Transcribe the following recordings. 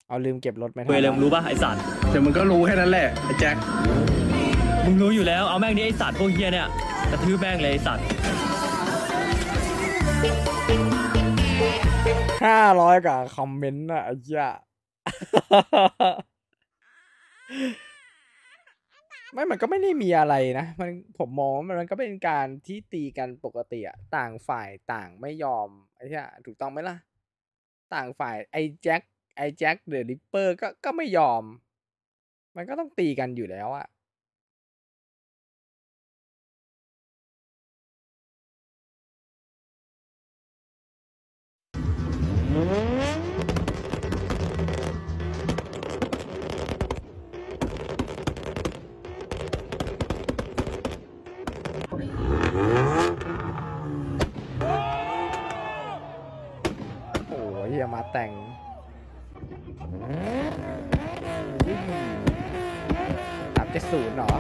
เอาลืมเก็บรถไม่ทันเวรเลยมึงรู้ป่ะไอสัตว์เดี๋ยวมึงก็รู้แค่นั้นแหละไอ้แจ็คมึงรู้อยู่แล้วเอาแม่งดิไอสัตว์พวกเฮียเนี่ยกระทืบแม่งเลยไอสัตว์ 500กับคอมเมนต์อะไอ้เหี้ย ไม่มันก็ไม่ได้มีอะไรนะผมมองว่ามันก็เป็นการที่ตีกันปกติอะต่างฝ่ายต่างไม่ยอมไอ้เหี้ยถูกต้องไหมล่ะต่างฝ่ายไอ้แจ็คเดอะริปเปอร์ก็ไม่ยอมมันก็ต้องตีกันอยู่แล้วอะโอ้ยอย่ามาแต่ง370เหรอ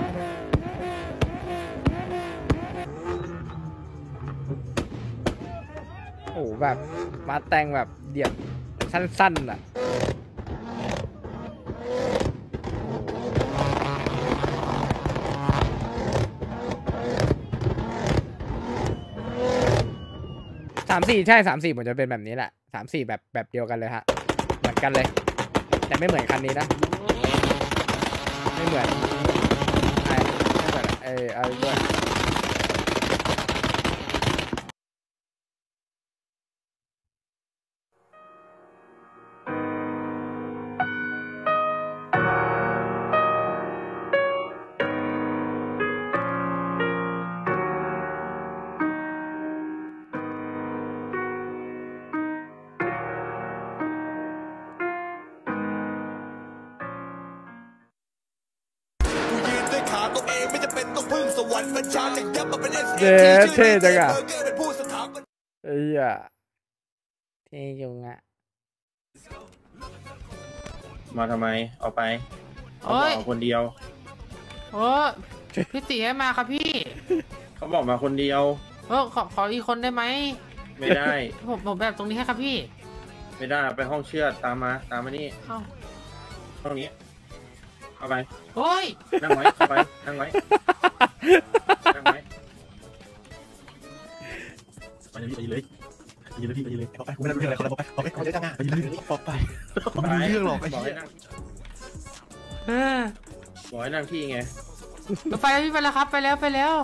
โอ้แบบมาแต่งแบบเดี่ยวสั้นๆอ่ะ34ใช่34ผมจะเป็นแบบนี้แหละ34แบบเดียวกันเลยฮะเหมือนกันเลยแต่ไม่เหมือนคันนี้นะไม่เหมือนไม่เหมือนเอาด้วยเจ๊เท่จังอะไอ้เหี้ยเท่จังอะมาทำไมเอาไปเอาบอกคนเดียวโอ้พี่ตีให้มาครับพี่เขาบอกมาคนเดียวขออีกคนได้ไหมไม่ได้ผมแบบตรงนี้ให้ครับพี่ไม่ได้ไปห้องเชือดตามมานี่เอ้าห้องนี้เอาไปโอ้ยนั่งไว้เข้าไปนั่งไว้นั่งไว้ไปเลยพี่ไปเลยเอาไปกูไม่ได้รู้เรื่องอะไรเขาเลยบอกไปเอาไปเยอะจังอ่ะไปเลยบอกไปไม่รู้เรื่องหรอกไอ้บอกเหี้ให้ยนั่งเออบอกให้นั่งที่ไงไปแล้วพี่ไปแล้วครับไปแล้ว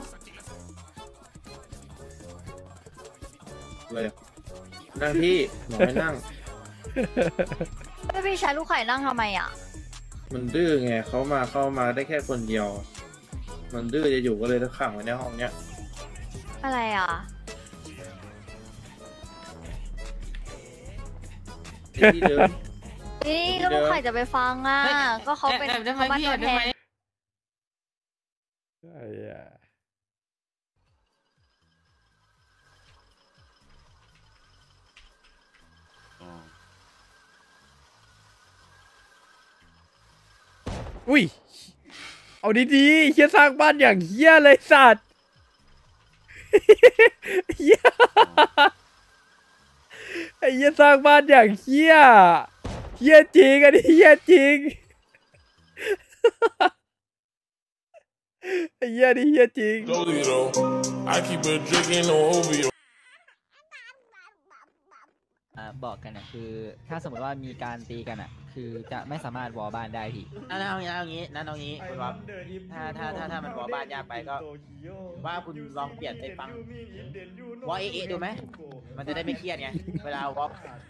เลยนั่งที่บอกให้นั่งไม่พี่ใช้ลูกไข่นั่งทำไมอ่ะมันดื้อไงเข้ามาได้แค่คนเดียว มันดื้อจะอยู่ก็เลยต้องขังไว้ในห้องเนี้ยอะไรอ่ะที่เดิมนี่ก็ลูกไข่จะไปฟังอ่ะ ก็เขาเป็นได้ไหมเขามาพี่ตัวแทได้ไหมนไอ้เหี้ยอุ้ยเอาดีๆเฮียสร้างบ้านอย่างเฮียเลยสัตว์เฮียไอ้เฮียสร้างบ้านอย่างเฮียจริงอันนี้เฮียจริงไอ้เฮียนี่เฮียจริงบอกกันนะคือถ้าสมมติว่ามีการตีกันอ่ะคือจะไม่สามารถวอลบ้านได้พี่นั่นเอางี้คุณว่าถ้ามันวอลบ้านยากไปก็ว่าคุณลองเปลี่ยนไปฟังวอลดูไหมมันจะได้ไม่เครียดไงเวลาวอล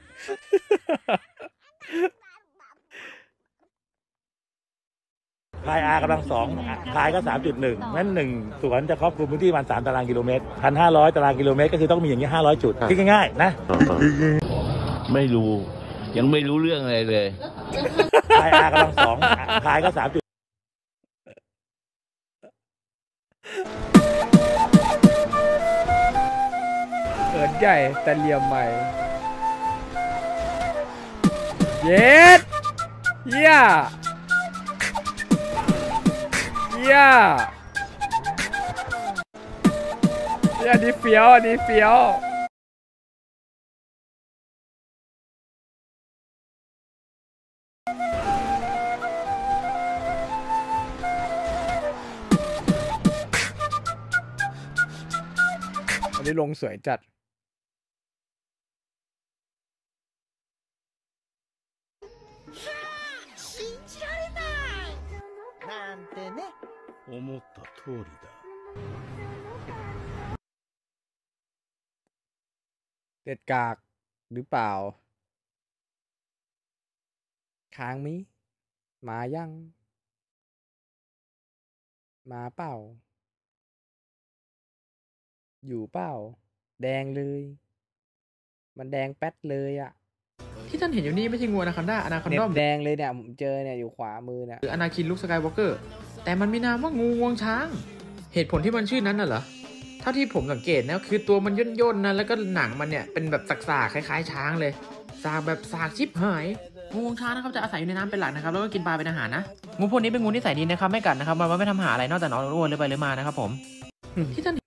พายอาร์กำลัง2พายก็ 3.1งั้น1สวนจะครอบคลุมพื้นที่ประมาณ3 ตารางกิโลเมตร 1,500 ตารางกิโลเมตรก็คือต้องมีอย่างนี้500 จุดคิดง่ายๆนะไม่รู้ยังไม่รู้เรื่องอะไรเลยพายอาร์กำลัง2พายก็ 3. เอินใหญ่แต่เหลี่ยมใหม่เย็ดเฮียดีเฟี้ยวอันนี้ลงสวยจัดเด็ดกากหรือเปล่าค้างมิมายังมาเปล่าอยู่เปล่าแดงเลยมันแดงแป๊ดเลยอ่ะที่ท่านเห็นอยู่นี่ไม่ใช่งูอนาคอนดาอนาคอนเน็ดอตมแดงเลยเนี่ยผมเจอเนี่ยอยู่ขวามือเนี่ยหรืออนาคินลุคสกายวอล์กเกอร์แต่มันมีนามว่างูงวงช้างเหตุผลที่มันชื่อนั้นน่ะเหรอเท่าที่ผมสังเกตนะคือตัวมันย่นๆนะแล้วก็หนังมันเนี่ยเป็นแบบสากๆคล้ายๆช้างเลยสากแบบสากชิบหายงูงวงช้างนะครับจะอาศัยอยู่ในน้ำเป็นหลักนะครับแล้วก็กินปลาเป็นอาหารนะงูพวกนี้เป็นงูนิสัยดีนะครับไม่กัดนะครับมันไม่ทำหาอะไรนอกจากนอนอ้วนเลยไปเลยมานะครับผมที่ท่าน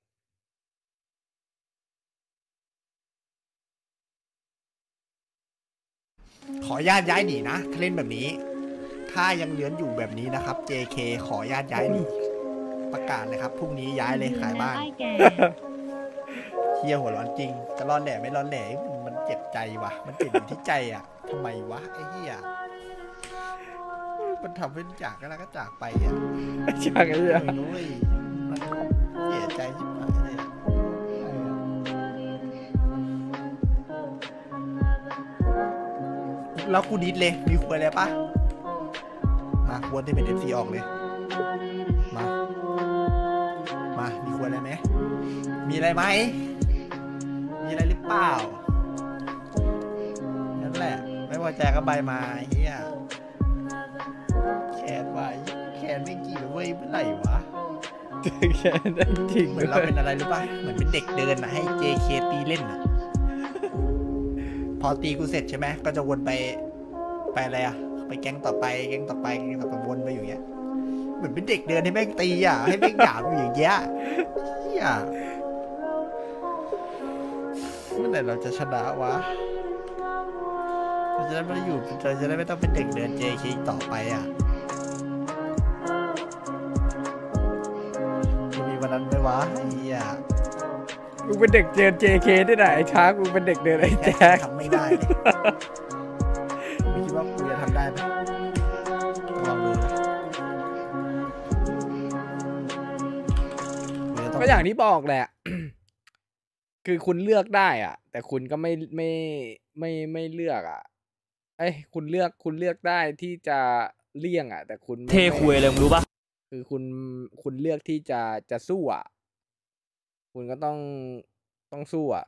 ขออนุญาตย้ายหนีนะถ้าเล่นแบบนี้ถ้ายังเลื้อนอยู่แบบนี้นะครับ JK ขออนุญาตย้ายหนีประกาศเลยครับพรุ่งนี้ย้ายเลยขายบ้านเฮียหัวร้อนจริงจะร้อนแหล่ไม่ร้อนแหล่มันเจ็บใจว่ะมันเจ็บอยู่ที่ใจอ่ะทำไมวะไอ้เฮียมันทำเป็นจากก็แล้วก็จากไปอ่ะจากไอ้เหี้ยไม่รู้เลยมันเสียใจชิบหายเลยแล้วกูดิสเลยมีควรอะไรปะมาควรที่เป็น FC ออกเลยมามีควรอะไรไหมมีอะไรไหมมีอะไรหรือเปล่านั่นแหละไม่พอใจก็ใบมาเฮียแคนไว้แคนไม่กี่เลยเว้ยเมื่อไหร่วะแค่นั้นจริงเหมือนเราเป็นอะไรรู้ป่ะเหมือนเป็นเด็กเดินนะให้ JK ตีเล่นนะพอตีกูเสร็จใช่ไหมก็จะวนไปอะไรอะไปแก๊งต่อไปแก๊งต่อไปแก๊งต่อไปวนไปอยู่เงี้ยเหมือนเป็นเด็กเดินให้แม่งตีอ่ะให้แม่งหยามอยู่อย่างเงี้ยเฮียเมื่อไหร่เราจะชนะวะเราจะได้ไม่อยู่เราจะได้ไม่ต้องเป็นเด็กเดิน JK ต่อไปอ่ะจะมีวันนั้นไหมวะเฮียมึงเป็นเด็กเดิน JK ได้ไหนไอ้ช้างมึงเป็นเด็กเดินไอ้แจ๊คทำไม่ได้เลยไม่คิดว่ากูจะทำได้ไหมลองดูนะก็อย่างที่บอกแหละ คือคุณเลือกได้อ่ะ แต่คุณก็ไม่เลือกอ่ะเอ้ยคุณเลือกได้ที่จะเลี่ยงอ่ะ แต่คุณเทคุยเลยมึงรู้ปะคือคุณเลือกที่จะสู้อ่ะ คุณก็ต้องสู้อ่ะ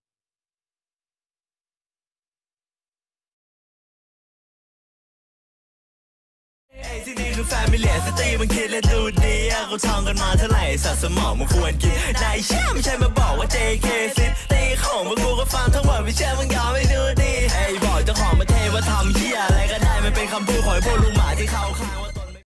ที่นี่คือแฟมิเลียสตรีมันคิดและดูดีเขาท่องกันมาเท่าไหร่สัตว์สมองมันควรกินนายเชื่อไม่ใช่มาบอกว่า JK ซิตีของพวกกูก็ฟังทั้งหมดไม่เชื่อมึงยอมไม่ดูดีไอ้บอกเจ้าของมาเทว่าทำเหี้ยอะไรก็ได้มันเป็นคำพูดของพวกลุงหมา